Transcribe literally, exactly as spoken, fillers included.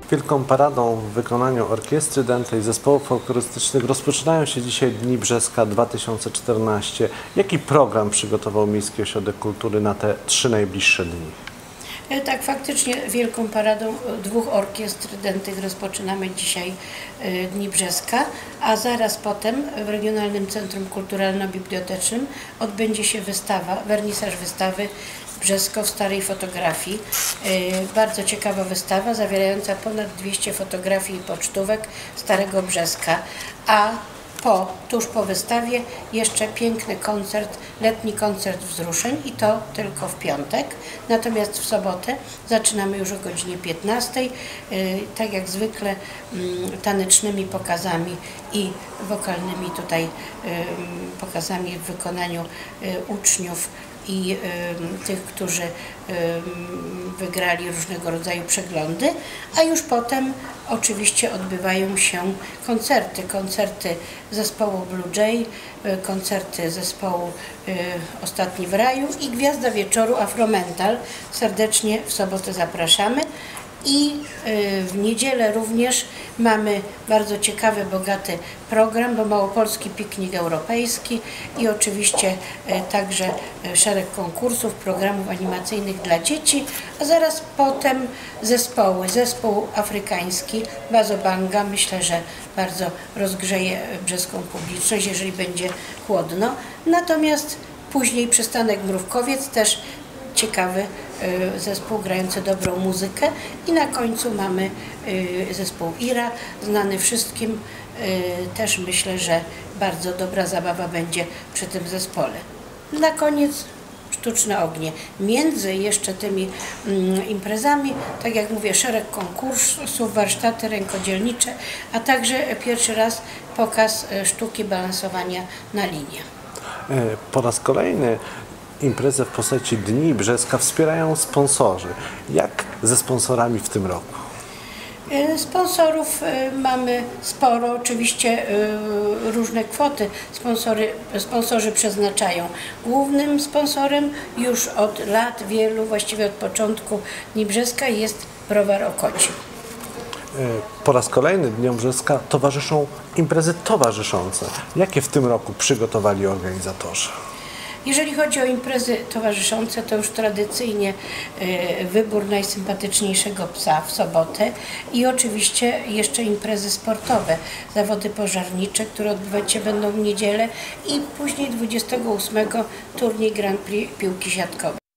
Wielką paradą w wykonaniu Orkiestry Dętej Zespołów Folklorystycznych rozpoczynają się dzisiaj Dni Brzeska dwa tysiące czternaście. Jaki program przygotował Miejski Ośrodek Kultury na te trzy najbliższe dni? Tak, faktycznie wielką paradą dwóch orkiestr dętych rozpoczynamy dzisiaj Dni Brzeska, a zaraz potem w Regionalnym Centrum Kulturalno-Bibliotecznym odbędzie się wystawa, wernisaż wystawy Brzesko w starej fotografii. Bardzo ciekawa wystawa, zawierająca ponad dwieście fotografii i pocztówek Starego Brzeska, a Po, tuż po wystawie jeszcze piękny koncert, letni koncert wzruszeń i to tylko w piątek. Natomiast w sobotę zaczynamy już o godzinie piętnastej, tak jak zwykle tanecznymi pokazami i wokalnymi tutaj pokazami w wykonaniu uczniów i y, tych, którzy y, wygrali różnego rodzaju przeglądy, a już potem oczywiście odbywają się koncerty, koncerty zespołu Blue Jay, y, koncerty zespołu y, Ostatni w Raju i Gwiazda Wieczoru Afromental. Serdecznie w sobotę zapraszamy. I w niedzielę również mamy bardzo ciekawy, bogaty program, bo Małopolski Piknik Europejski i oczywiście także szereg konkursów, programów animacyjnych dla dzieci, a zaraz potem zespoły. Zespół afrykański Bazobanga, myślę, że bardzo rozgrzeje brzeską publiczność, jeżeli będzie chłodno. Natomiast później przystanek Mrówkowiec, też ciekawy zespół grający dobrą muzykę i na końcu mamy zespół Ira, znany wszystkim. Też myślę, że bardzo dobra zabawa będzie przy tym zespole. Na koniec sztuczne ognie. Między jeszcze tymi imprezami, tak jak mówię, szereg konkursów, warsztaty rękodzielnicze, a także pierwszy raz pokaz sztuki balansowania na linie. Po raz kolejny imprezę w postaci Dni Brzeska wspierają sponsorzy. Jak ze sponsorami w tym roku? Sponsorów mamy sporo, oczywiście różne kwoty sponsory, sponsorzy przeznaczają. Głównym sponsorem już od lat wielu, właściwie od początku Dni Brzeska jest Browar Okocim. Po raz kolejny Dniom Brzeska towarzyszą imprezy towarzyszące. Jakie w tym roku przygotowali organizatorzy? Jeżeli chodzi o imprezy towarzyszące, to już tradycyjnie wybór najsympatyczniejszego psa w sobotę i oczywiście jeszcze imprezy sportowe, zawody pożarnicze, które odbywać się będą w niedzielę i później dwudziestego ósmego turniej Grand Prix piłki siatkowej.